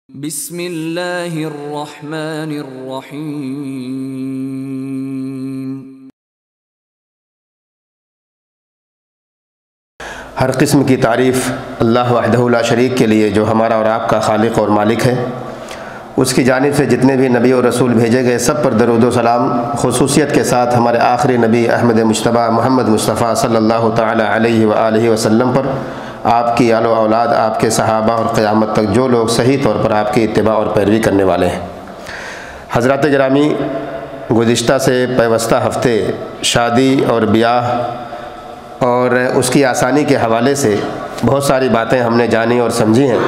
بسم اللہ الرحمن الرحیم۔ ہر قسم کی تعریف اللہ وحدہ لا شریک کے لیے جو ہمارا اور آپ کا خالق اور مالک ہے۔ اس کی جانب سے جتنے بھی نبی اور رسول بھیجے گئے سب پر درود و سلام، خصوصیت کے ساتھ ہمارے آخری نبی احمد مجتبیٰ محمد مصطفیٰ صلی اللہ تعالی علیہ وآلہ وسلم پر، آپ کی آل و اولاد، آپ کے صحابہ اور قیامت تک جو لوگ صحیح طور پر آپ کی اتباع اور پیروی کرنے والے ہیں۔ حضرات گرامی، گزشتہ سے پیوستہ ہفتے شادی اور بیاہ اور اس کی آسانی کے حوالے سے بہت ساری باتیں ہم نے جانی اور سمجھی ہیں۔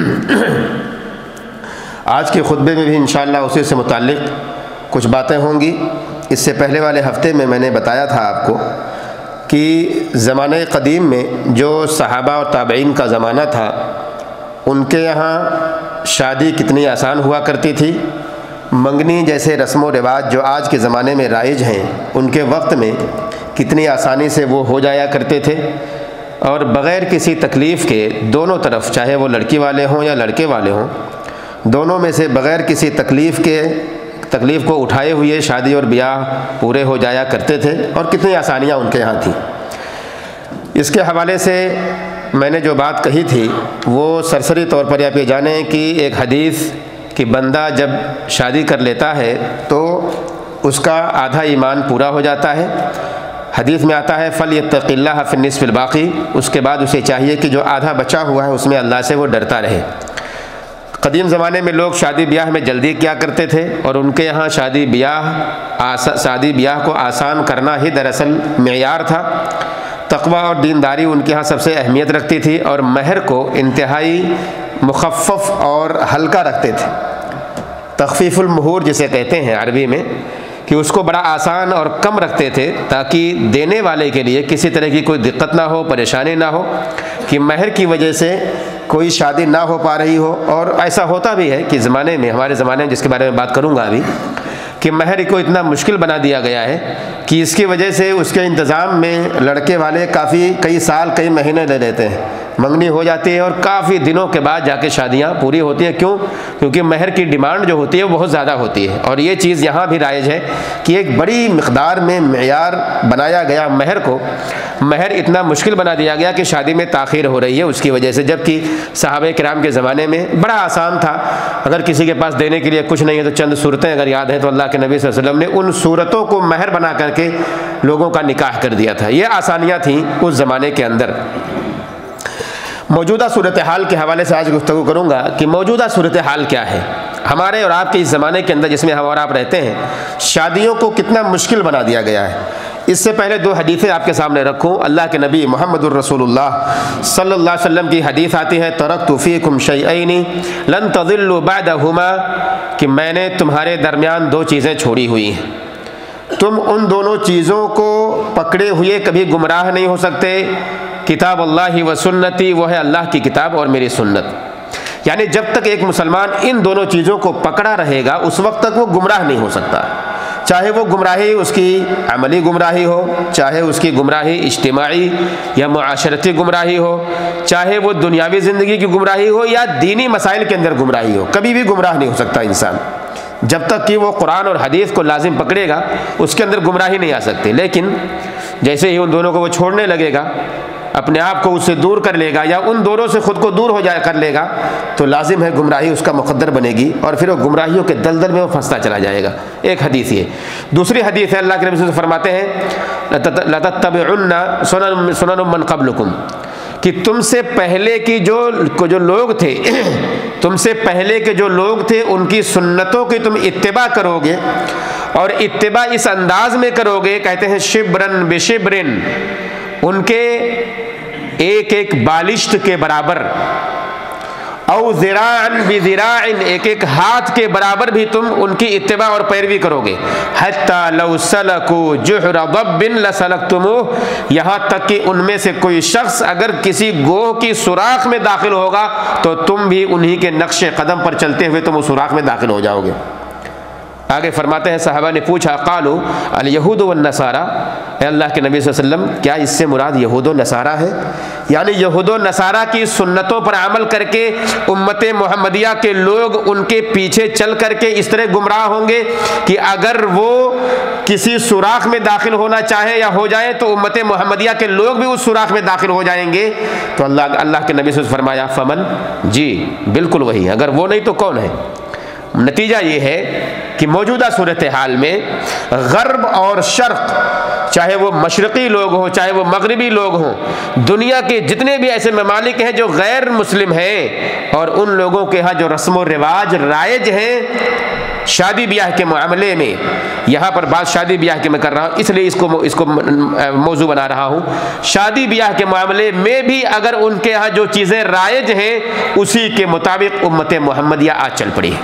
آج کے خطبے میں بھی انشاءاللہ اسی سے متعلق کچھ باتیں ہوں گی۔ اس سے پہلے والے ہفتے میں نے بتایا تھا آپ کو کہ زمانہ قدیم میں جو صحابہ اور تابعین کا زمانہ تھا، ان کے یہاں شادی کتنی آسان ہوا کرتی تھی۔ منگنی جیسے رسم و رواج جو آج کے زمانے میں رائج ہیں، ان کے وقت میں کتنی آسانی سے وہ ہو جایا کرتے تھے، اور بغیر کسی تکلیف کے دونوں طرف، چاہے وہ لڑکی والے ہوں یا لڑکے والے ہوں، دونوں میں سے بغیر کسی تکلیف کو اٹھائے ہوئے شادی اور بیاہ پورے ہو جایا کرتے تھے، اور کتنی آسانیاں ان کے یہاں تھیں۔ اس کے حوالے سے میں نے جو بات کہی تھی وہ سرسری طور پر آپ یہ جانیں کہ ایک حدیث کہ بندہ جب شادی کر لیتا ہے تو اس کا آدھا ایمان پورا ہو جاتا ہے۔ حدیث میں آتا ہے فَلْيَتَّقِ اللَّهَ فِي النِّصْفِ الْبَاقِي، اس کے بعد اسے چاہیے کہ جو آدھا بچا ہوا ہے اس میں اللہ سے وہ ڈرتا رہے۔ قدیم زمانے میں لوگ شادی بیاہ میں جلدی کیا کرتے تھے، اور ان کے یہاں شادی بیاہ کو آسان کرنا ہی دراصل معیار تھا۔ تقوی اور دینداری ان کے یہاں سب سے اہمیت رکھتی تھی، اور مہر کو انتہائی مخفف اور ہلکا رکھتے تھے۔ تخفیف المہور جسے کہتے ہیں عربی میں، کہ اس کو بڑا آسان اور کم رکھتے تھے تاکہ دینے والے کے لیے کسی طرح کی کوئی دقت نہ ہو، پریشانی نہ ہو کہ مہر کی وجہ سے کوئی شادی نہ ہو پا رہی ہو۔ اور ایسا ہوتا بھی ہے کہ ہمارے زمانے میں، جس کے بارے میں بات کروں گا ابھی، کہ مہر کو اتنا مشکل بنا دیا گیا ہے کہ اس کی وجہ سے اس کے انتظام میں لڑکے والے کئی سال کئی مہینے لے لیتے ہیں۔ منگنی ہو جاتی ہے اور کافی دنوں کے بعد جا کے شادیاں پوری ہوتی ہیں۔ کیونکہ مہر کی ڈیمانڈ جو ہوتی ہے وہ بہت زیادہ ہوتی ہے، اور یہ چیز یہاں بھی رائج ہے کہ ایک بڑی مقدار میں معیار بنایا گیا مہر اتنا مشکل بنا دیا گیا کہ شادی میں تاخیر ہو رہی ہے اس کی وجہ سے، جبکہ صحابہ کرام کے زمانے میں بڑا آسان تھا۔ اگر کسی کے پاس دینے کے لیے کچھ نہیں ہے تو چند صورتیں اگر یاد ہیں تو اللہ کے نبی صلی اللہ علیہ وسلم نے ان صورتوں کو مہر بنا کر کے لوگوں کا نکاح کر دیا تھا۔ یہ آسانیاں تھیں اس زمانے کے اندر۔ موجودہ صورتحال کے حوالے سے آج گفتگو کروں گا کہ موجودہ صورتحال کیا ہے ہمارے اور آپ کے اس زمانے کے اندر جس میں ہم اور آپ رہتے ہیں۔ شادیوں کو کتنا مشکل بنا دیا گیا ہے۔ اس سے پہلے دو حدیثیں آپ کے سامنے رکھوں۔ اللہ کے نبی محمد الرسول اللہ صلی اللہ علیہ وسلم کی حدیث آتی ہے، ترکت فیکم شیئین لن تضلوا بعدہما، کہ میں نے تمہارے درمیان دو چیزیں چھوڑی ہوئی ہیں، تم ان دونوں چیزوں کو پکڑے ہوئے کبھی گمراہ نہیں ہو سکتے۔ کتاب اللہ و سنتی، وہ ہے اللہ کی کتاب اور میری سنت۔ یعنی جب تک ایک مسلمان ان دونوں چیزوں کو پکڑا رہے گا اس وقت تک وہ گمراہ نہیں ہو سکتا، چاہے وہ گمراہی اس کی عملی گمراہی ہو، چاہے اس کی گمراہی اجتماعی یا معاشرتی گمراہی ہو، چاہے وہ دنیاوی زندگی کی گمراہی ہو یا دینی مسائل کے اندر گمراہی ہو، کبھی بھی گمراہ نہیں ہو سکتا انسان جب تک کہ وہ قرآن اور حدیث کو لازم پکڑے گا، اس کے اندر گمراہی نہیں آ سکتی۔ لیکن جیسے ہی ان دونوں کو وہ چھوڑنے لگے گا، اپنے آپ کو اس سے دور کر لے گا یا ان دونوں سے خود کو دور کر لے گا، تو لازم ہے گمراہی اس کا مقدر بنے گی، اور پھر وہ گمراہیوں کے دلدل میں وہ پھنستا چلا جائے گا۔ ایک حدیث یہ۔ دوسری حدیث ہے، اللہ کے نبی صلی اللہ علیہ وسلم فرماتے ہیں لَتَتَّبِعُنَّ سُنَنَ مَنْ قَبْلُكُمْ، کہ تم سے پہلے کے جو لوگ تھے، ان کی سنتوں کی تم اتباع کرو گے، اور اتباع اس انداز میں کرو گے، کہتے ہیں شبرن بشبرن، ان کے ایک ایک بالشت کے برابر، او ذراعن بذراعن، ایک ایک ہاتھ کے برابر بھی تم ان کی اتباع اور پیروی کرو گے۔ حتی لو سلکوا جحر ضب لسلکتموہ، یہاں تک کہ ان میں سے کوئی شخص اگر کسی گوہ کی سوراخ میں داخل ہوگا تو تم بھی انہی کے نقش قدم پر چلتے ہوئے تم اس سوراخ میں داخل ہو جاؤ گے۔ آگے فرماتے ہیں صحابہ نے پوچھا قالوا الیہود والنصارى، اے اللہ کے نبی صلی اللہ علیہ وسلم کیا اس سے مراد یہود و نصارہ ہے؟ یعنی یہود و نصارہ کی سنتوں پر عمل کر کے امت محمدیہ کے لوگ ان کے پیچھے چل کر کے اس طرح گمراہ ہوں گے کہ اگر وہ کسی سوراخ میں داخل ہونا چاہے یا ہو جائے تو امت محمدیہ کے لوگ بھی اس سوراخ میں داخل ہو جائیں گے؟ تو اللہ کے نبی صلی اللہ علیہ وسلم نے فرمایا فمن، جی بالکل وہی، اگر وہ نہیں تو کون ہے؟ نتیجہ یہ ہے کہ موجودہ صورتحال میں غرب اور شرق، چاہے وہ مشرقی لوگ ہوں چاہے وہ مغربی لوگ ہوں، دنیا کے جتنے بھی ایسے ممالک ہیں جو غیر مسلم ہیں اور ان لوگوں کے ہاں جو رسم و رواج رائج ہیں شادی بیاہ کے معاملے میں، یہاں پر بات شادی بیاہ کے میں کر رہا ہوں اس لیے اس کو موضوع بنا رہا ہوں، شادی بیاہ کے معاملے میں بھی اگر ان کے ہاں جو چیزیں رائج ہیں اسی کے مطابق امت محمدیہ آج چل پڑی ہے۔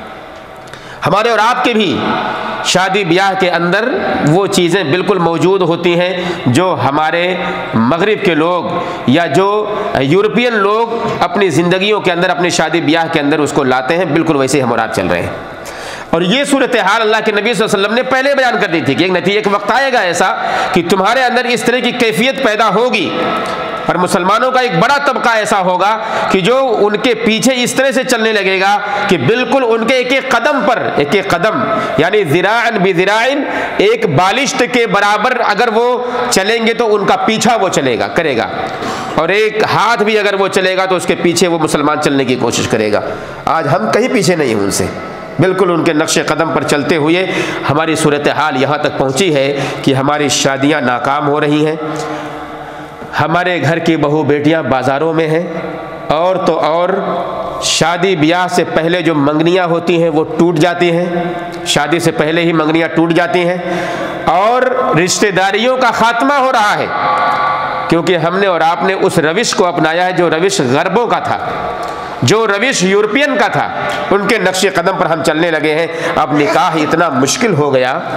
ہمارے اور آپ کے بھی شادی بیاہ کے اندر وہ چیزیں بالکل موجود ہوتی ہیں جو ہمارے مغرب کے لوگ یا جو یورپین لوگ اپنی زندگیوں کے اندر اپنی شادی بیاہ کے اندر اس کو لاتے ہیں، بالکل ویسے ہم اور آپ چل رہے ہیں۔ اور یہ صورتحال اللہ کے نبی صلی اللہ علیہ وسلم نے پہلے بیان کر دی تھی کہ ایک نتیجہ کے وقت آئے گا ایسا کہ تمہارے اندر اس طرح کی کیفیت پیدا ہوگی، اور مسلمانوں کا ایک بڑا طبقہ ایسا ہوگا کہ جو ان کے پیچھے اس طرح سے چلنے لگے گا کہ بالکل ان کے ایک ایک قدم پر، ایک ایک قدم یعنی ذراعن بذراعن، ایک بالشت کے برابر اگر وہ چلیں گے تو ان کا پیچھا وہ کرے گا، اور ایک ہاتھ بھی اگر وہ چلے گا تو اس کے پیچھے وہ مسلمان چلنے کی کوشش کرے گا۔ آج ہم کہیں پیچھے نہیں ہیں ان سے، بالکل ان کے نقش قدم پر چلتے ہوئے ہماری صورتحال یہاں تک پہنچی ہے کہ ہماری شادیاں ناکام ہو رہی ہیں، ہمارے گھر کی بہو بیٹیاں بازاروں میں ہیں، اور تو اور شادی بیاہ سے پہلے جو منگنیاں ہوتی ہیں وہ ٹوٹ جاتی ہیں، شادی سے پہلے ہی منگنیاں ٹوٹ جاتی ہیں، اور رشتہ داریوں کا خاتمہ ہو رہا ہے، کیونکہ ہم نے اور آپ نے اس روش کو اپنایا ہے جو روش غربوں کا تھا، جو روش یورپین کا تھا، ان کے نقش قدم پر ہم چلنے لگے ہیں۔ اب نکاح اتنا مشکل ہو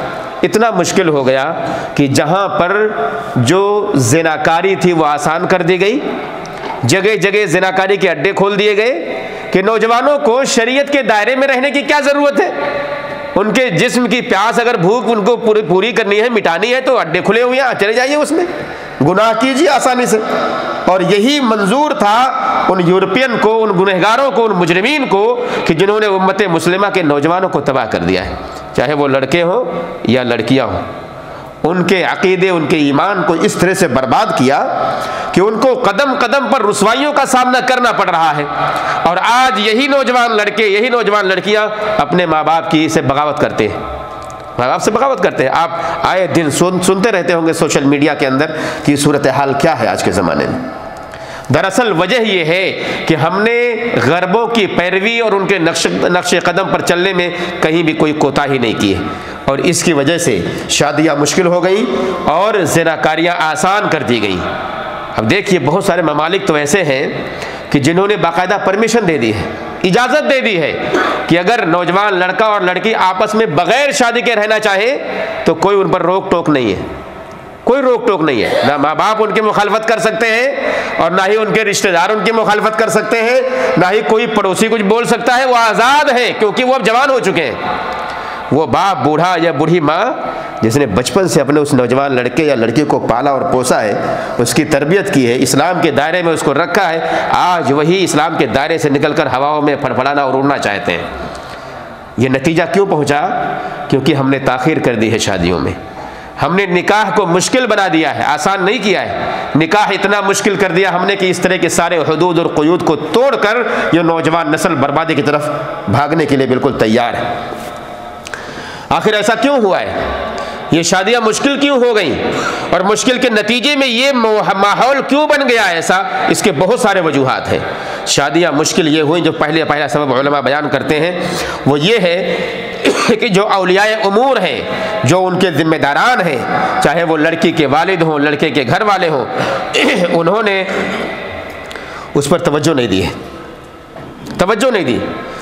گیا کہ جہاں پر جو زناکاری تھی وہ آسان کر دی گئی، جگہ جگہ زناکاری کے اڈے کھول دیے گئے کہ نوجوانوں کو شریعت کے دائرے میں رہنے کی کیا ضرورت ہے؟ ان کے جسم کی پیاس اگر بھوک ان کو پوری کرنی ہے، مٹانی ہے تو اڈے کھلے ہوئے ہیں، چلے جائیے اس میں گناہ کیجیے آسانی سے۔ اور یہی منظور تھا ان یورپین کو، ان گنہگاروں کو، ان مجرمین کو کہ جنہوں نے امت مسلمہ کے نوجوانوں کو تباہ کر دیا ہے، چاہے وہ لڑکے ہوں یا لڑکیاں ہوں، ان کے عقیدے ان کے ایمان کو اس طرح سے برباد کیا کہ ان کو قدم قدم پر رسوائیوں کا سامنا کرنا پڑ رہا ہے۔ اور آج یہی نوجوان لڑکے، یہی نوجوان لڑکیاں اپنے ماں باپ کی سے بغاوت کرتے ہیں، ماں باپ سے بغاوت کرتے ہیں۔ آپ آئے دن سنتے رہتے ہوں گے سوشل میڈیا کے اندر کہ صورتحال کیا ہے آج کے زمانے میں۔ دراصل وجہ یہ ہے کہ ہم نے غربوں کی پیروی اور ان کے نقش قدم پر چلنے میں کہیں بھی کوئی کوتاہی نہیں کی ہے، اور اس کی وجہ سے شادیاں مشکل ہو گئیں اور زناکاریاں آسان کر دی گئیں۔ اب دیکھیے بہت سارے ممالک تو ایسے ہیں کہ جنہوں نے باقاعدہ پرمیشن دے دی ہے، اجازت دے دی ہے کہ اگر نوجوان لڑکا اور لڑکی آپس میں بغیر شادی کے رہنا چاہے تو کوئی ان پر روک ٹوک نہیں ہے، کوئی روک ٹوک نہیں ہے، نہ ماں باپ ان کی مخالفت کر سکتے ہیں اور نہ ہی ان کے رشتہ دار ان کی مخالفت کر سکتے ہیں، نہ ہی کوئی پڑوسی کچھ بول سکتا ہے، وہ آزاد ہے کیونکہ وہ اب جوان ہو چکے ہیں۔ وہ باپ بوڑھا یا بوڑھی ماں جس نے بچپن سے اپنے اس نوجوان لڑکے یا لڑکی کو پالا اور پوسا ہے، اس کی تربیت کی ہے، اسلام کے دائرے میں اس کو رکھا ہے، آج وہی اسلام کے دائرے سے نکل کر ہواؤں میں پھڑپھڑانا اور اڑنا چاہتے ہیں۔ یہ نتیجہ کیوں پہنچا؟ کیونکہ ہم نے تاخیر کر دی ہے شادیوں میں، ہم نے نکاح کو مشکل بنا دیا ہے، آسان نہیں کیا ہے، نکاح اتنا مشکل کر دیا ہم نے کہ اس طرح کے سارے حدود اور قیود کو توڑ کر یہ نوجوان نسل بربادی کی طرف بھاگنے کے لیے بالکل تیار ہے۔ آخر ایسا کیوں ہوا ہے؟ یہ شادیاں مشکل کیوں ہو گئیں اور مشکل کے نتیجے میں یہ ماحول کیوں بن گیا ایسا؟ اس کے بہت سارے وجوہات ہیں۔ شادیاں مشکل یہ ہوئیں، جو پہلا سبب علماء بیان کرتے ہیں وہ یہ ہے کہ جو اولیاء امور ہیں، جو ان کے ذمہ داران ہیں، چاہے وہ لڑکی کے والد ہوں، لڑکے کے گھر والے ہوں، انہوں نے اس پر توجہ نہیں دی،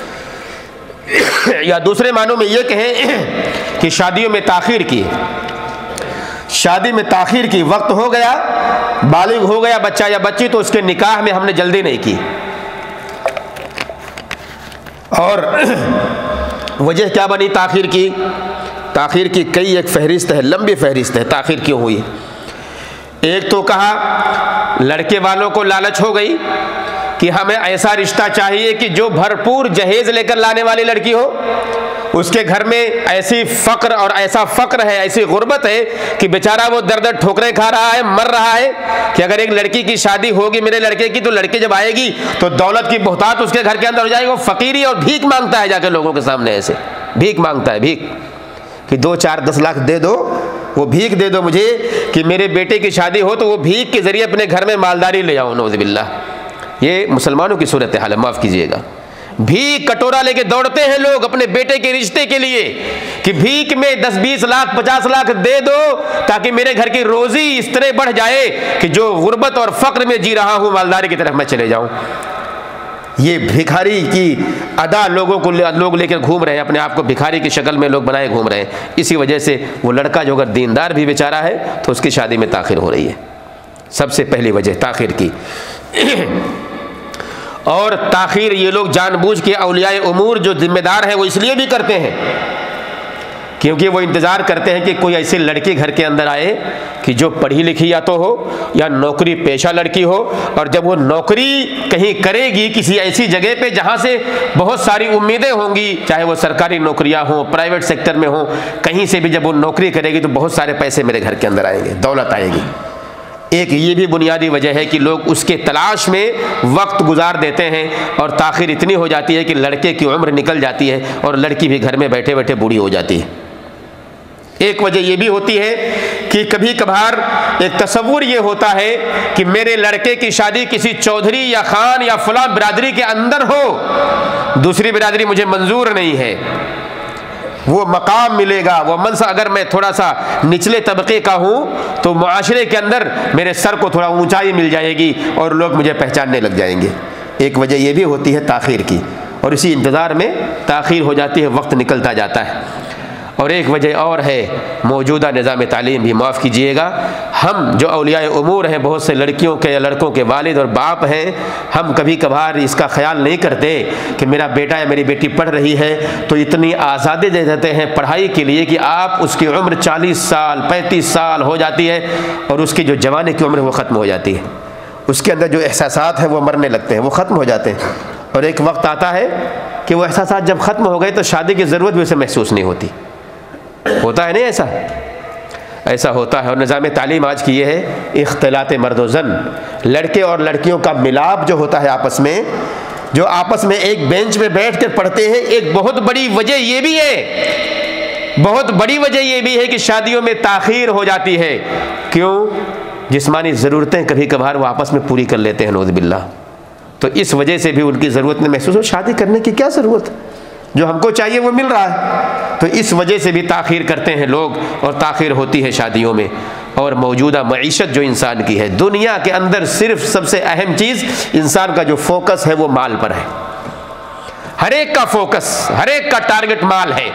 یا دوسرے معنوں میں یہ کہیں کہ شادیوں میں تاخیر کی، شادی میں تاخیر کی، وقت ہو گیا، بالغ ہو گیا بچہ یا بچی تو اس کے نکاح میں ہم نے جلدی نہیں کی، اور وجہ کیا بنی تاخیر کی؟ تاخیر کی کئی ایک فہرست ہے، لمبی فہرست ہے تاخیر کیوں ہوئی۔ ایک تو کہا لڑکے والوں کو لالچ ہو گئی کہ ہمیں ایسا رشتہ چاہیے کہ جو بھرپور جہیز لے کر لانے والی لڑکی ہو، اس کے گھر میں ایسی فقر اور ایسا فقر ہے، ایسی غربت ہے کہ بیچارہ وہ در در ٹھوکریں کھا رہا ہے، مر رہا ہے کہ اگر ایک لڑکی کی شادی ہوگی میرے لڑکے کی تو لڑکی جب آئے گی تو دولت کی بہتات اس کے گھر کے اندر ہو جائے گی، وہ فقیری اور بھیک مانگتا ہے جا کے لوگوں کے سامنے، ایسے بھیک مانگتا ہے، بھیک کہ 2 4 10 لاکھ دے دو، وہ بھیک دے دو مجھے کہ میرے بیٹے کی شادی ہو تو وہ بھیک کے ذریعے اپنے گھر میں مالداری لے آؤں، نعوذ باللہ۔ یہ مسلمانوں کی صورتحال ہے، معاف کیجیے گا۔ بھیک کٹورا لے کے دوڑتے ہیں لوگ اپنے بیٹے کے رشتے کے لیے کہ بھیک میں 10 20 لاکھ 50 لاکھ دے دو تاکہ میرے گھر کی روزی اس طرح بڑھ جائے کہ جو غربت اور فقر میں جی رہا ہوں مالداری کی طرف میں چلے جاؤں۔ یہ بھکاری کی ادا لوگ لے کر گھوم رہے ہیں، اپنے آپ کو بھکاری کی شکل میں لوگ بنائے گھوم رہے ہیں۔ اسی وجہ سے وہ لڑکا جو اگر دیندار بھی بیچارہ ہے تو اس کی شادی میں تاخیر ہو رہی ہے، سب سے پہلی وجہ تاخیر کی۔ اور تاخیر یہ لوگ جان بوجھ کے اولیاء امور جو ذمہ دار ہیں وہ اس لیے بھی کرتے ہیں کیونکہ وہ انتظار کرتے ہیں کہ کوئی ایسی لڑکی گھر کے اندر آئے کہ جو پڑھی لکھی یا تو ہو یا نوکری پیشہ لڑکی ہو، اور جب وہ نوکری کہیں کرے گی کسی ایسی جگہ پہ جہاں سے بہت ساری امیدیں ہوں گی، چاہے وہ سرکاری نوکریاں ہوں، پرائیویٹ سیکٹر میں ہوں، کہیں سے بھی جب وہ نوکری کرے گی تو بہت سارے پیسے میرے گھر کے اندر آئیں گے، دولت آئے گی۔ ایک یہ بھی بنیادی وجہ ہے کہ لوگ اس کے تلاش میں وقت گزار دیتے ہیں اور تاخیر اتنی ہو جاتی ہے کہ لڑکے کی عمر نکل جاتی ہے اور لڑکی بھی گھر میں بیٹھے بیٹھے بوڑھی ہو جاتی ہے۔ ایک وجہ یہ بھی ہوتی ہے کہ کبھی کبھار ایک تصور یہ ہوتا ہے کہ میرے لڑکے کی شادی کسی چودھری یا خان یا فلاں برادری کے اندر ہو، دوسری برادری مجھے منظور نہیں ہے، وہ مقام ملے گا، وہ منصب، اگر میں تھوڑا سا نچلے طبقے کا ہوں تو معاشرے کے اندر میرے سر کو تھوڑا اونچائی مل جائے گی اور لوگ مجھے پہچاننے لگ جائیں گے۔ ایک وجہ یہ بھی ہوتی ہے تاخیر کی، اور اسی انتظار میں تاخیر ہو جاتی ہے، وقت نکلتا جاتا ہے۔ اور ایک وجہ اور ہے موجودہ نظام تعلیم بھی، معاف کیجیے گا، ہم جو اولیاء امور ہیں، بہت سے لڑکیوں کے یا لڑکوں کے والد اور باپ ہیں، ہم کبھی کبھار اس کا خیال نہیں کرتے کہ میرا بیٹا یا میری بیٹی پڑھ رہی ہے تو اتنی آزادی دے دیتے ہیں پڑھائی کے لیے کہ آپ اس کی عمر 40 سال 35 سال ہو جاتی ہے اور اس کی جو جوانی کی عمر ہے وہ ختم ہو جاتی ہے، اس کے اندر جو احساسات ہیں وہ مرنے لگتے ہیں، وہ ختم ہو جاتے ہیں، اور ایک وقت آتا ہے کہ وہ احساسات جب ختم ہو گئے تو شادی کی ضرورت بھی اسے محسوس نہیں ہوتی۔ ہوتا ہے نہیں ایسا؟ ایسا ہوتا ہے۔ اور نظام تعلیم آج کی یہ ہے اختلاط مرد و زن، لڑکے اور لڑکیوں کا ملاپ جو ہوتا ہے آپس میں، جو آپس میں ایک بینچ پہ بیٹھ کر پڑھتے ہیں۔ ایک بہت بڑی وجہ یہ بھی ہے، بہت بڑی وجہ یہ بھی ہے کہ شادیوں میں تاخیر ہو جاتی ہے۔ کیوں؟ جسمانی ضرورتیں کبھی کبھار وہ آپس میں پوری کر لیتے ہیں، نعوذ باللہ، تو اس وجہ سے بھی ان کی ضرورت نہیں محسوس ہو۔ شادی کرنے کی کیا ضرورت، جو ہم کو چاہیے وہ مل رہا ہے، تو اس وجہ سے بھی تاخیر کرتے ہیں لوگ اور تاخیر ہوتی ہے شادیوں میں۔ اور موجودہ معیشت جو انسان کی ہے، دنیا کے اندر صرف سب سے اہم چیز انسان کا جو فوکس ہے وہ مال پر ہے۔ ہر ایک کا فوکس، ہر ایک کا ٹارگٹ مال ہے،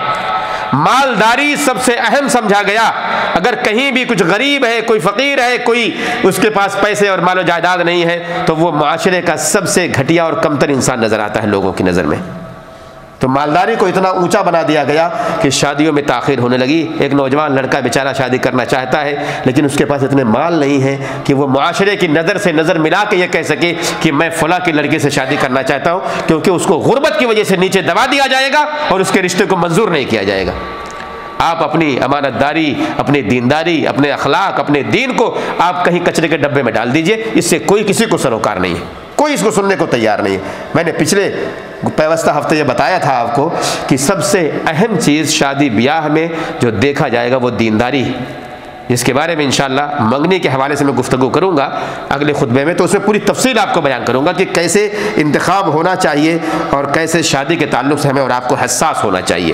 مالداری سب سے اہم سمجھا گیا۔ اگر کہیں بھی کچھ غریب ہے، کوئی فقیر ہے، کوئی اس کے پاس پیسے اور مال و جائیداد نہیں ہے تو وہ معاشرے کا سب سے گھٹیا اور کمتر انسان نظر آتا ہے لوگوں کی نظر میں۔ تو مالداری کو اتنا اونچا بنا دیا گیا کہ شادیوں میں تاخیر ہونے لگی۔ ایک نوجوان لڑکا بیچارہ شادی کرنا چاہتا ہے لیکن اس کے پاس اتنے مال نہیں ہیں کہ وہ معاشرے کی نظر سے نظر ملا کے یہ کہہ سکے کہ میں فلاں کی لڑکی سے شادی کرنا چاہتا ہوں، کیونکہ اس کو غربت کی وجہ سے نیچے دبا دیا جائے گا اور اس کے رشتے کو منظور نہیں کیا جائے گا۔ آپ اپنی امانت داری، اپنی دینداری، اپنے اخلاق، اپنے دین کو آپ کہیں کچرے کے ڈبے میں ڈال دیجئے، اس سے کوئی کسی کو سروکار نہیں ہے، کوئی اس کو سننے کو تیار نہیں ہے۔ میں نے پچھلے پیوستہ ہفتے یہ بتایا تھا آپ کو کہ سب سے اہم چیز شادی بیاہ میں جو دیکھا جائے گا وہ دینداری، جس کے بارے میں انشاءاللہ منگنی کے حوالے سے میں گفتگو کروں گا اگلے خطبے میں، تو اس میں پوری تفصیل آپ کو بیان کروں گا کہ کیسے انتخاب ہونا چاہیے اور کیسے شادی کے تعلق سے ہمیں اور آپ کو حساس ہونا چاہیے۔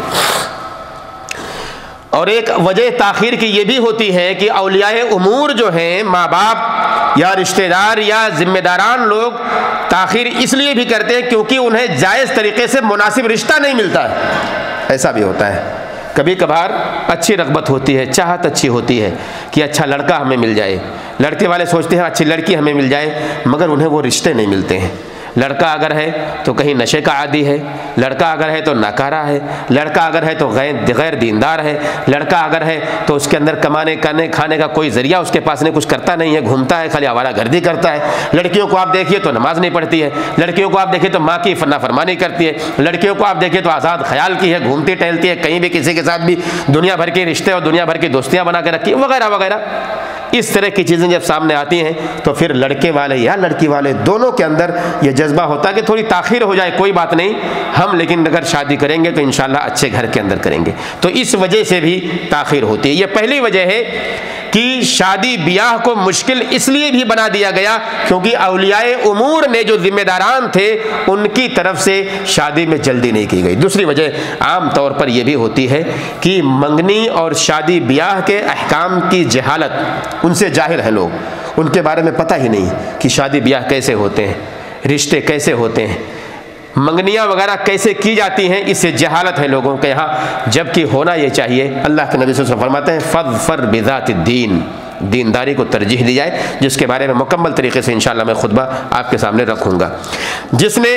اور ایک وجہ تاخیر کی یہ بھی ہوتی ہے کہ اولیاء امور جو ہیں، ماں باپ یا رشتہ دار یا ذمہ داران لوگ تاخیر اس لیے بھی کرتے ہیں کیونکہ انہیں جائز طریقے سے مناسب رشتہ نہیں ملتا ہے۔ ایسا بھی ہوتا ہے، کبھی کبھار اچھی رغبت ہوتی ہے، چاہت اچھی ہوتی ہے کہ اچھا لڑکا ہمیں مل جائے، لڑکے والے سوچتے ہیں اچھی لڑکی ہمیں مل جائے، مگر انہیں وہ رشتے نہیں ملتے ہیں۔ لڑکا اگر ہے تو کہیں نشے کا عادی ہے، لڑکا اگر ہے تو ناکارہ ہے، لڑکا اگر ہے تو غیر دیندار ہے، لڑکا اگر ہے تو اس کے اندر کھانے کا کوئی ذریعہ اس کے پاس نہیں، کچھ کرتا نہیں ہے، گھومتا ہے، خالی آوارہ گردی کرتا ہے۔ لڑکیوں کو آپ دیکھیے تو نماز نہیں پڑھتی ہے، لڑکیوں کو آپ دیکھیے تو ماں کی نافرمانی کرتی ہے، لڑکیوں کو آپ دیکھیے تو آزاد خیال کی ہے، گھومتی ٹہلتی ہے، کہیں بھی کسی کے ساتھ بھی دنیا بھر کے رشتے اور دنیا بھر کی دوستیاں بنا کے رکھی، وغیرہ وغیرہ۔ اس طرح کی چیزیں جب سامنے آتی ہیں تو پھر لڑکے والے یا لڑکی والے دونوں کے اندر یہ جذبہ ہوتا ہے کہ تھوڑی تاخیر ہو جائے کوئی بات نہیں، ہم لیکن اگر شادی کریں گے تو انشاءاللہ اچھے گھر کے اندر کریں گے، تو اس وجہ سے بھی تاخیر ہوتی ہے۔ یہ پہلی وجہ ہے کہ شادی بیاہ کو مشکل اس لیے بھی بنا دیا گیا کیونکہ اولیاء امور نے جو ذمہ داران تھے ان کی طرف سے شادی میں جلدی نہیں کی گئی۔ دوسری وجہ عام طور پر یہ بھی ہوتی ہے کہ منگنی اور شادی بیاہ کے احکام کی جہالت، ان سے جاہل ہیں لوگ، ان کے بارے میں پتہ ہی نہیں کہ شادی بیاہ کیسے ہوتے ہیں، رشتے کیسے ہوتے ہیں، منگنیاں وغیرہ کیسے کی جاتی ہیں، اس سے جہالت ہے لوگوں کے یہاں، جبکہ ہونا یہ چاہیے۔ اللہ کے نبی صلی اللہ علیہ وسلم فرماتے ہیں فَاظْفَرْ بِذَاتِ الدِّينِ، دینداری کو ترجیح دی جائے، جس کے بارے میں مکمل طریقے سے انشاءاللہ میں خطبہ آپ کے سامنے رکھوں گا۔ جس نے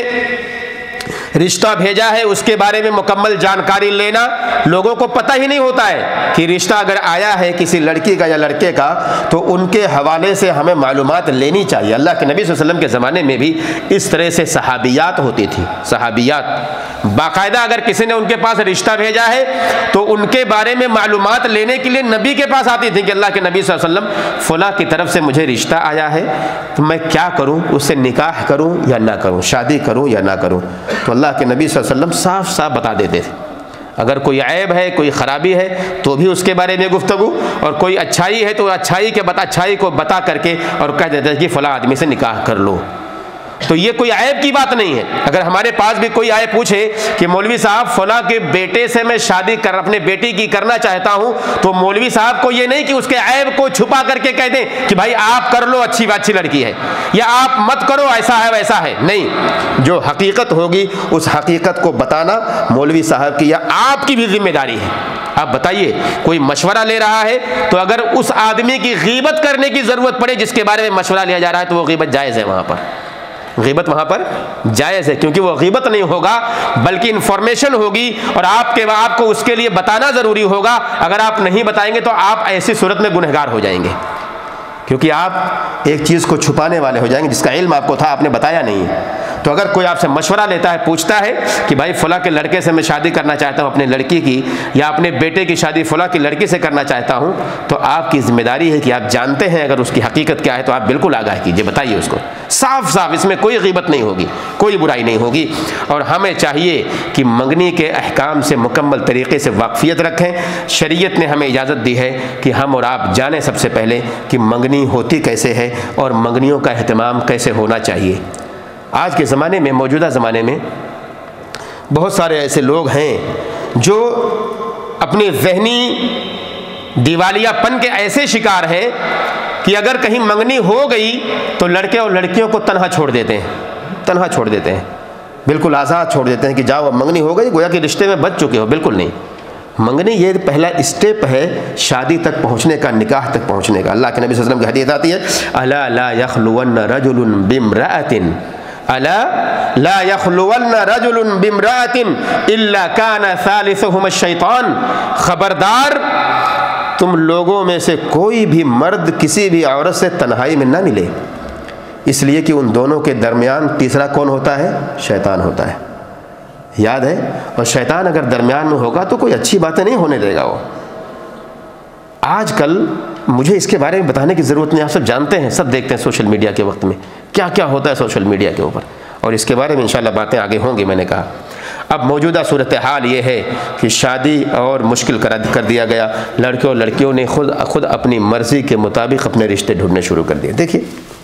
رشتہ بھیجا ہے اس کے بارے میں مکمل جانکاری لینا، لوگوں کو پتہ ہی نہیں ہوتا ہے کہ رشتہ اگر آیا ہے کسی لڑکی کا یا لڑکے کا تو ان کے حوالے سے ہمیں معلومات لینی چاہیے۔ اللہ کے نبی صلی اللہ علیہ وسلم کے زمانے میں بھی اس طرح سے صحابیات ہوتی تھی، صحابیات باقاعدہ اگر کسی نے ان کے پاس رشتہ بھیجا ہے تو ان کے بارے میں معلومات لینے کے لیے نبی کے پاس آتی تھی کہ اللہ کے نبی صلی اللہ علیہ وسلم فلاں کی طرف سے مجھے رشتہ آیا ہے تو میں کیا کروں، اس سے نکاح کروں یا نہ کروں، شادی کروں یا نہ کروں، تو اللہ کے نبی صلی اللہ علیہ وسلم صاف صاف بتا دیتے تھے۔ اگر کوئی عیب ہے، کوئی خرابی ہے تو بھی اس کے بارے میں گفتگو، اور کوئی اچھائی ہے تو اچھائی کو بتا کر کے اور کہہ دیتے ہیں کہ فلاں آدمی سے نکاح کر لو۔ تو یہ کوئی عیب کی بات نہیں ہے۔ اگر ہمارے پاس بھی کوئی آئے پوچھے کہ مولوی صاحب فلاں کے بیٹے سے میں شادی اپنے بیٹی کی کرنا چاہتا ہوں، تو مولوی صاحب کو یہ نہیں کہ اس کے عیب کو چھپا کر کے کہہ دیں کہ بھائی آپ کر لو، اچھی لڑکی ہے، یا آپ مت کرو، ایسا ہے ویسا ہے، نہیں، جو حقیقت ہوگی اس حقیقت کو بتانا مولوی صاحب کی یا آپ کی بھی ذمہ داری ہے۔ آپ بتائیے، کوئی مشورہ لے رہا ہے تو اگر اس آدمی کی غیبت کرنے کی ضرورت پڑے جس کے بارے میں مشورہ لیا جا رہا ہے تو وہ غیبت جائز ہے، غیبت وہاں پر جائز ہے، کیونکہ وہ غیبت نہیں ہوگا بلکہ انفارمیشن ہوگی، اور آپ کو اس کے لیے بتانا ضروری ہوگا۔ اگر آپ نہیں بتائیں گے تو آپ ایسی صورت میں گنہگار ہو جائیں گے، کیونکہ آپ ایک چیز کو چھپانے والے ہو جائیں گے جس کا علم آپ کو تھا، آپ نے بتایا نہیں۔ تو اگر کوئی آپ سے مشورہ لیتا ہے، پوچھتا ہے کہ بھائی فلاں کے لڑکے سے میں شادی کرنا چاہتا ہوں اپنے لڑکی کی، یا اپنے بیٹے کی شادی فلاں کی لڑکی سے کرنا چاہتا ہوں، تو آپ کی ذمہ داری ہے کہ آپ جانتے ہیں اگر اس کی حقیقت کیا ہے تو آپ بالکل آگاہ کیجیے، بتائیے اس کو صاف صاف، اس میں کوئی غیبت نہیں ہوگی، کوئی برائی نہیں ہوگی۔ اور ہمیں چاہیے کہ منگنی کے احکام سے مکمل طریقے سے واقفیت رکھیں۔ شریعت نے ہمیں اجازت دی ہے کہ ہم اور آپ جانیں سب سے پہلے کہ منگنی ہوتی کیسے ہے اور منگنیوں کا اہتمام کیسے ہونا چاہیے۔ آج کے زمانے میں، موجودہ زمانے میں بہت سارے ایسے لوگ ہیں جو اپنی ذہنی دیوالیہ پن کے ایسے شکار ہیں کہ اگر کہیں منگنی ہو گئی تو لڑکے اور لڑکیوں کو تنہا چھوڑ دیتے ہیں، بالکل آزاد چھوڑ دیتے ہیں کہ جاؤ اب منگنی ہو گئی، گویا کہ رشتے میں بچ چکے ہو۔ بالکل نہیں، منگنی یہ پہلا اسٹیپ ہے شادی تک پہنچنے کا، نکاح تک پہنچنے کا۔ اللہ کے نبی صلی اللہ علیہ وسلم کی حدیث آتی ہے الا لا یخلون رجل بامرأۃ، الا لا یخلون رجل بامرأۃ الا کان ثالثهما الشیطان، خبردار تم لوگوں میں سے کوئی بھی مرد کسی بھی عورت سے تنہائی میں نہ ملے، اس لیے کہ ان دونوں کے درمیان تیسرا کون ہوتا ہے؟ شیطان ہوتا ہے، یاد ہے؟ اور شیطان اگر درمیان میں ہوگا تو کوئی اچھی باتیں نہیں ہونے دے گا وہ۔ آج کل مجھے اس کے بارے میں بتانے کی ضرورت نہیں، آپ سب جانتے ہیں، سب دیکھتے ہیں سوشل میڈیا کے وقت میں کیا کیا ہوتا ہے سوشل میڈیا کے اوپر، اور اس کے بارے میں انشاءاللہ باتیں آگے ہوں گی۔ میں نے کہا اب موجودہ صورتحال یہ ہے کہ شادی اور مشکل کر دیا گیا، لڑکے اور لڑکیوں نے خود اپنی مرضی کے مطابق اپنے رشتے ڈھونڈنے شروع کر دیے۔ دیکھیے،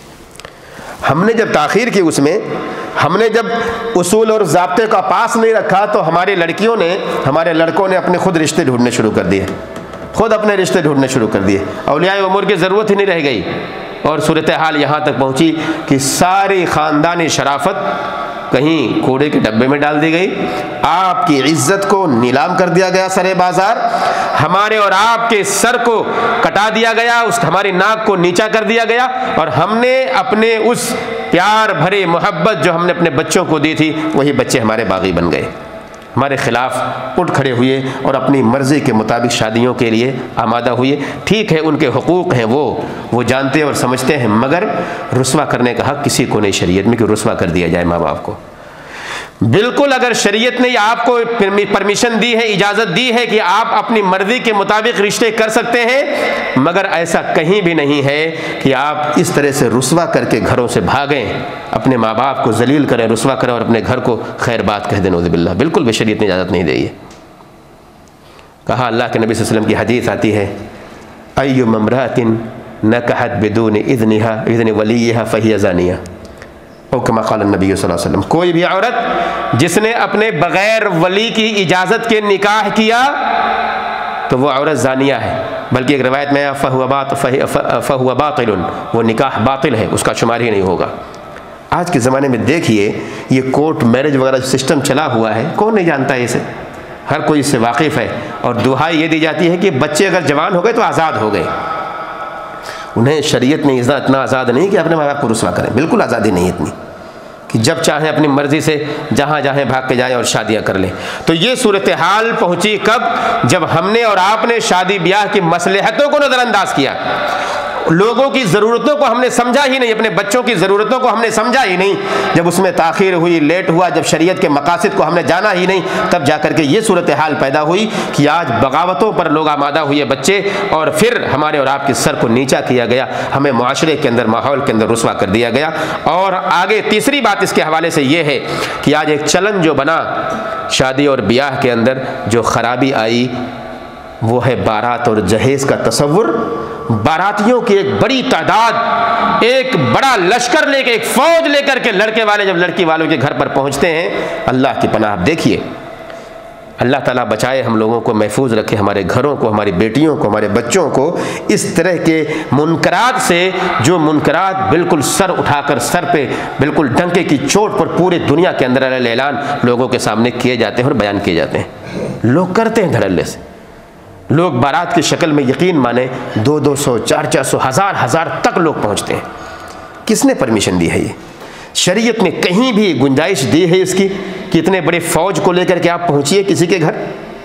ہم نے جب تاخیر کی، اس میں ہم نے جب اصول اور ضابطے کا پاس نہیں رکھا تو ہمارے لڑکوں نے اپنے خود رشتے ڈھونڈنے شروع کر دیے، خود اپنے رشتے ڈھونڈنے شروع کر دیے، اولیاء امور کی ضرورت ہی نہیں رہ گئی، اور صورتحال یہاں تک پہنچی کہ ساری خاندانی شرافت کہیں کوڑے کے ڈبے میں ڈال دی گئی، آپ کی عزت کو نیلام کر دیا گیا سرے بازار، ہمارے اور آپ کے سر کو کٹا دیا گیا، ہماری ناک کو نیچا کر دیا گیا، اور ہم نے اپنے اس پیار بھری محبت جو ہم نے اپنے بچوں کو دی تھی، وہی بچے ہمارے باغی بن گئے، ہمارے خلاف اٹھ کھڑے ہوئے اور اپنی مرضی کے مطابق شادیوں کے لیے آمادہ ہوئے۔ ٹھیک ہے ان کے حقوق ہیں، وہ جانتے اور سمجھتے ہیں، مگر رسوا کرنے کا حق کسی کو نہیں شریعت میں کہ رسوا کر دیا جائے ماں باپ کو۔ بالکل اگر شریعت نے آپ کو پرمیشن دی ہے، اجازت دی ہے کہ آپ اپنی مرضی کے مطابق رشتے کر سکتے ہیں، مگر ایسا کہیں بھی نہیں ہے کہ آپ اس طرح سے رسوا کر کے گھروں سے بھاگیں، اپنے ماں باپ کو ذلیل کریں، رسوا کریں اور اپنے گھر کو خیر بات کہہ دیں، نعوذ باللہ۔ بالکل بھی شریعت نے اجازت نہیں دی ہے۔ کہا اللہ کے نبی صلی اللہ علیہ وسلم کی حدیث آتی ہے، اَيُّمَّ امْرَأَةٍ نَكَحَتْ بِدُونِ إِذْنِ وَلِيِّهَا فَهِيَ زَانِيَةٌ، او کما قال النبی صلی اللہ علیہ وسلم، کوئی بھی عورت جس نے اپنے بغیر ولی کی اجازت کے نکاح کیا تو وہ عورت زانیہ ہے، بلکہ ایک روایت میں فَهُوَ باطل، وہ نکاح باطل ہے، اس کا شمار ہی نہیں ہوگا۔ آج کے زمانے میں دیکھیے یہ کورٹ میرج وغیرہ سسٹم چلا ہوا ہے، کون نہیں جانتا ہے اسے، ہر کوئی اس سے واقف ہے، اور دہائی یہ دی جاتی ہے کہ بچے اگر جوان ہو گئے تو آزاد ہو گئے۔ انہیں شریعت نے اتنا آزاد نہیں کہ اپنے ماں باپ کو رسوا کریں، بالکل آزادی نہیں اتنی کہ جب چاہیں اپنی مرضی سے جہاں جاہیں بھاگ کے جائیں اور شادیاں کر لیں۔ تو یہ صورتحال پہنچی کب؟ جب ہم نے اور آپ نے شادی بیاہ کی مصلحتوں کو نظر انداز کیا، لوگوں کی ضرورتوں کو ہم نے سمجھا ہی نہیں، اپنے بچوں کی ضرورتوں کو ہم نے سمجھا ہی نہیں۔ جب اس میں تاخیر ہوئی، لیٹ ہوا، جب شریعت کے مقاصد کو ہم نے جانا ہی نہیں، تب جا کر کے یہ صورتحال پیدا ہوئی کہ آج بغاوتوں پر لوگ آمادہ ہوئے بچے، اور پھر ہمارے اور آپ کے سر کو نیچا کیا گیا، ہمیں معاشرے کے اندر، ماحول کے اندر رسوا کر دیا گیا۔ اور آگے تیسری بات اس کے حوالے سے یہ ہے کہ آج ایک چلن جو بنا شادی اور بیاہ کے اندر، جو خرابی آئی وہ ہے بارات اور جہیز کا تصور۔ باراتیوں کی ایک بڑی تعداد، ایک بڑا لشکر لے کے، ایک فوج لے کر کے لڑکے والے جب لڑکی والوں کے گھر پر پہنچتے ہیں، اللہ کی پناہ آپ دیکھیے، اللہ تعالیٰ بچائے ہم لوگوں کو، محفوظ رکھے ہمارے گھروں کو، ہماری بیٹیوں کو، ہمارے بچوں کو اس طرح کے منکرات سے، جو منکرات بالکل سر اٹھا کر، سر پہ بالکل ڈنکے کی چوٹ پر پورے دنیا کے اندر اعلان لوگوں کے سامنے کیے جاتے ہیں اور بیان کیے جاتے ہیں، لوگ کرتے ہیں دھڑلے سے۔ لوگ بارات کی شکل میں یقین مانیں 200 400 ہزار تک لوگ پہنچتے ہیں۔ کس نے پرمیشن دی ہے؟ یہ شریعت نے کہیں بھی گنجائش دی ہے اس کی کہ اتنے بڑے فوج کو لے کر کے آپ پہنچیے کسی کے گھر؟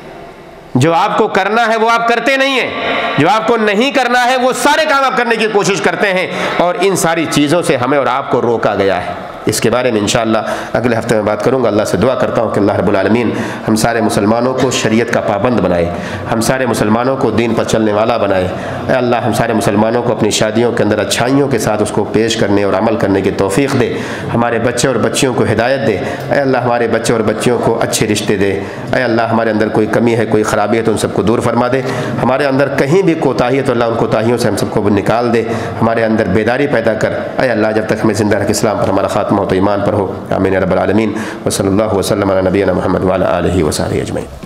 جو آپ کو کرنا ہے وہ آپ کرتے نہیں ہیں، جو آپ کو نہیں کرنا ہے وہ سارے کام آپ کرنے کی کوشش کرتے ہیں، اور ان ساری چیزوں سے ہمیں اور آپ کو روکا گیا ہے۔ اس کے بارے میں انشاءاللہ اگلے ہفتے میں بات کروں گا۔ اللہ سے دعا کرتا ہوں کہ اللہ رب العالمین ہم سارے مسلمانوں کو شریعت کا پابند بنائے، ہم سارے مسلمانوں کو دین پر چلنے والا بنائے۔ اے اللہ ہم سارے مسلمانوں کو اپنی شادیوں کے اندر اچھائیوں کے ساتھ اس کو پیش کرنے اور عمل کرنے کی توفیق دے، ہمارے بچے اور بچیوں کو ہدایت دے۔ اے اللہ ہمارے بچے اور بچیوں کو اچھے رشتے دے۔ اے اللہ ہمارے اندر کوئی کمی ہے، کوئی خرابی ہے تو ان سب کو دور فرما دے۔ ہمارے اندر کہیں بھی کوتاہی ہے تو اللہ ان کوتاہیوں سے ہم سب کو نکال دے، ہمارے اندر بیداری پیدا کر۔ اے اللہ جب تک ہمیں زندہ رکھ، اسلام پر ہمارا خاتمہ ہو تو ایمان پر ہو۔ آمین یا رب العالمین۔ وصلی اللہ وسلم علی نبینا محمد وعلی آلہ وصحبہ اجمعین۔